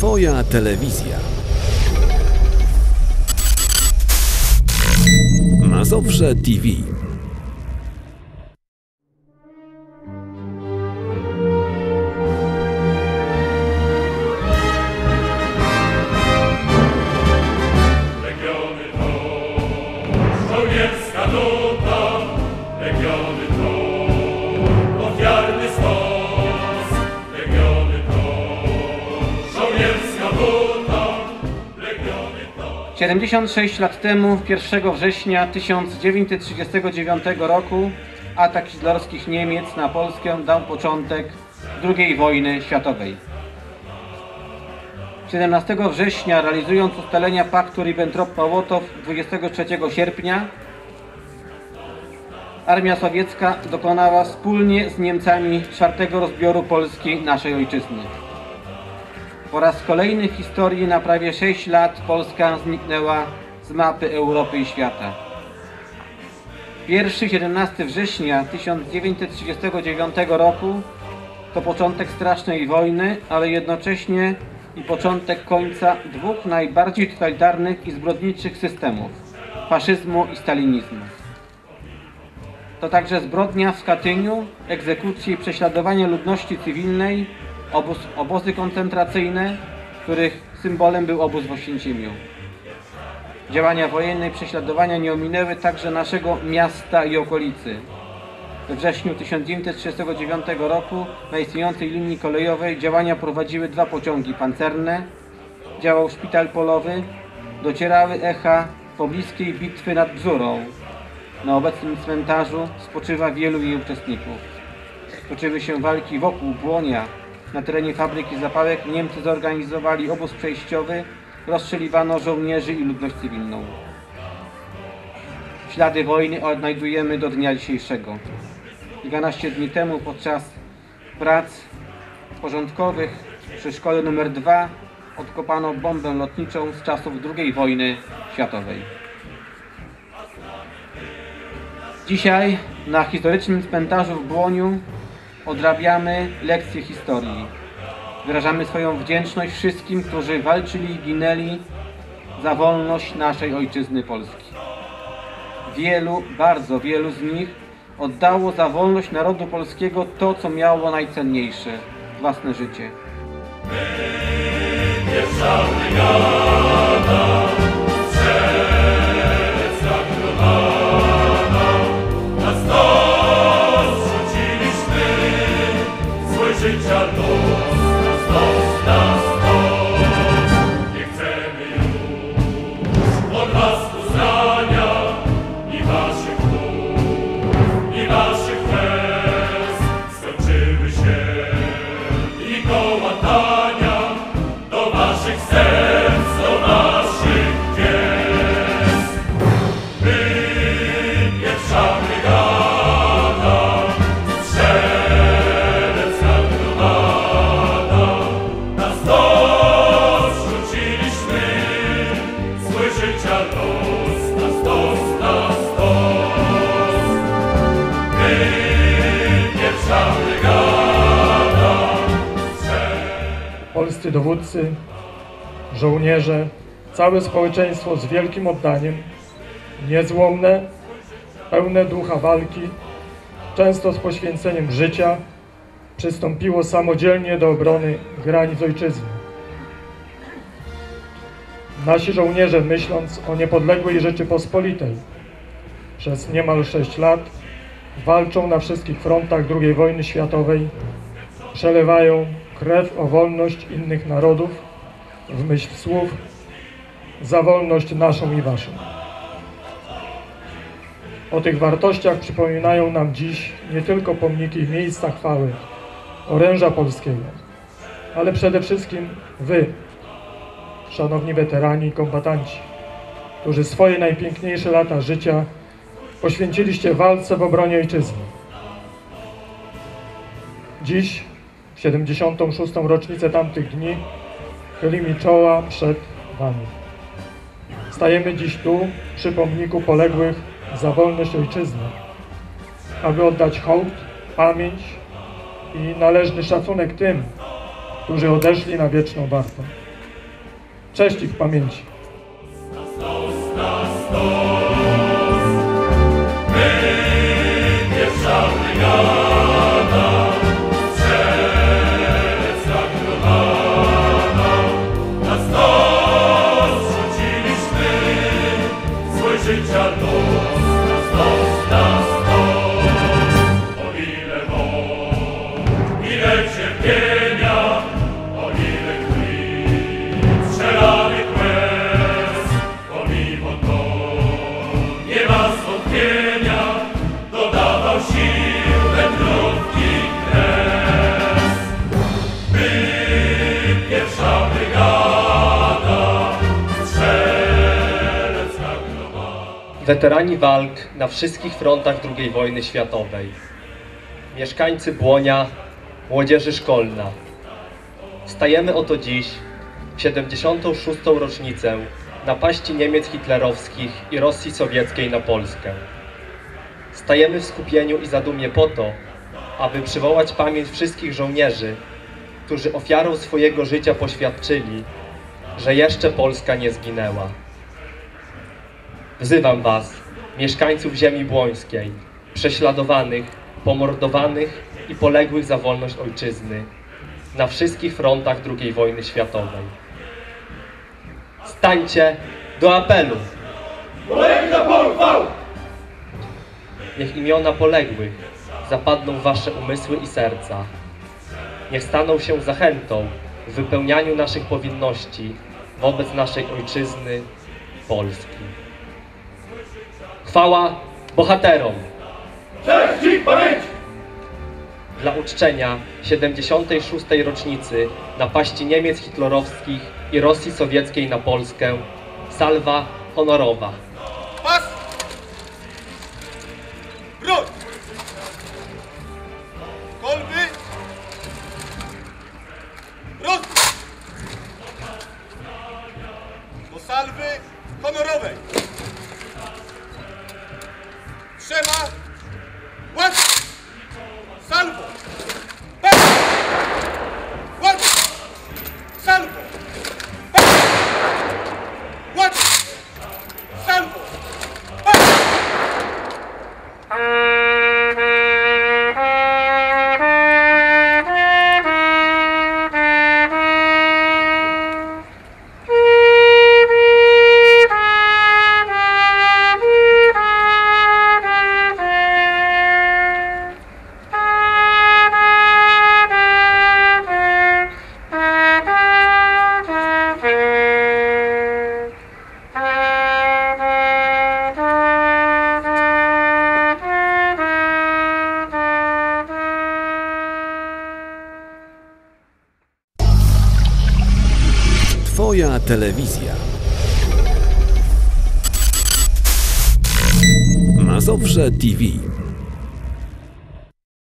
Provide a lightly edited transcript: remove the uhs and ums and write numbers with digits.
Twoja telewizja. Mazowsze TV. Legiony to żołnierska dupa, legiony to ofiarny stos, legiony to żołnierska buta, legiony to... 76 lat temu, 1 września 1939 roku, atak hitlerowskich Niemiec na Polskę dał początek II wojny światowej. 17 września, realizując ustalenia paktu Ribbentrop-Mołotow 23 sierpnia, armia sowiecka dokonała wspólnie z Niemcami czwartego rozbioru Polski, naszej ojczyzny. Po raz kolejny w historii na prawie 6 lat Polska zniknęła z mapy Europy i świata. Pierwszy 17 września 1939 roku to początek strasznej wojny, ale jednocześnie i początek końca dwóch najbardziej totalitarnych i zbrodniczych systemów – faszyzmu i stalinizmu. To także zbrodnia w Katyniu, egzekucje i prześladowanie ludności cywilnej, obozy koncentracyjne, których symbolem był obóz w Oświęcimiu. Działania wojenne i prześladowania nie ominęły także naszego miasta i okolicy. We wrześniu 1939 roku na istniejącej linii kolejowej działania prowadziły dwa pociągi pancerne, działał szpital polowy, docierały echa pobliskiej bitwy nad Bzurą. Na obecnym cmentarzu spoczywa wielu jej uczestników. Toczyły się walki wokół Błonia. Na terenie fabryki zapałek Niemcy zorganizowali obóz przejściowy, rozstrzeliwano żołnierzy i ludność cywilną. Ślady wojny odnajdujemy do dnia dzisiejszego. 12 dni temu podczas prac porządkowych przy szkole nr 2 odkopano bombę lotniczą z czasów II wojny światowej. Dzisiaj na historycznym cmentarzu w Błoniu odrabiamy lekcje historii. Wyrażamy swoją wdzięczność wszystkim, którzy walczyli i ginęli za wolność naszej ojczyzny Polski. Wielu, bardzo wielu z nich oddało za wolność narodu polskiego to, co miało najcenniejsze – własne życie. Pierwsza brygada, strzelecka gromada, na stos rzuciliśmy zły życia los, na stos, na stos. Nie chcemy już od was uznania i waszych dróg, i waszych łez. Skończyły się i kołatania do waszych serc, do naszych pies. My, pierwsza brygada, strzelecka gromada, na stos rzuciliśmy zły życia los, na stos, na stos. My, pierwsza brygada, Polscy dowódcy, żołnierze, całe społeczeństwo z wielkim oddaniem, niezłomne, pełne ducha walki, często z poświęceniem życia, przystąpiło samodzielnie do obrony granic ojczyzny. Nasi żołnierze, myśląc o niepodległej Rzeczypospolitej, przez niemal 6 lat walczą na wszystkich frontach II wojny światowej, przelewają krew o wolność innych narodów, w myśl słów za wolność naszą i waszą. O tych wartościach przypominają nam dziś nie tylko pomniki i miejsca chwały oręża polskiego, ale przede wszystkim wy, szanowni weterani i kombatanci, którzy swoje najpiękniejsze lata życia poświęciliście walce w obronie ojczyzny. Dziś, w 76. rocznicę tamtych dni, chyli mi czoła przed wami. Stajemy dziś tu, przy pomniku poległych za wolność ojczyzny, aby oddać hołd, pamięć i należny szacunek tym, którzy odeszli na wieczną wartę. Cześć ich pamięci. Pierwsza brygada, strzelecka gromada, na stos rzuciliśmy swój życia los, na stos. O ile mąk, ile cierpienia, o ile krwi, strzelanych łez, pomimo to nie ma zwątpienia, dodawał sił wędrówki kres. My, pierwsza brygada, strzelecka gromada. Weterani walk na wszystkich frontach II wojny światowej. Mieszkańcy Błonia, młodzieży szkolna. Wstajemy oto dziś, w 76. rocznicę napaści Niemiec hitlerowskich i Rosji sowieckiej na Polskę. Stajemy w skupieniu i zadumie po to, aby przywołać pamięć wszystkich żołnierzy, którzy ofiarą swojego życia poświadczyli, że jeszcze Polska nie zginęła. Wzywam Was, mieszkańców ziemi błońskiej, prześladowanych, pomordowanych i poległych za wolność ojczyzny, na wszystkich frontach II wojny światowej. Stańcie do apelu! Niech imiona poległych zapadną w Wasze umysły i serca. Niech staną się zachętą w wypełnianiu naszych powinności wobec naszej ojczyzny, Polski. Chwała bohaterom! Cześć ich pamięci! Dla uczczenia 76. rocznicy napaści Niemiec hitlerowskich i Rosji sowieckiej na Polskę, salwa honorowa. Pas! Broń! Kolby! Rozbieg! Do salwy honorowej! Trzema! Ład! Salwo! Pas! Ład! Salwo! Pas! Ład! Salwo! Pas! Twoja telewizja. Mazowsze TV.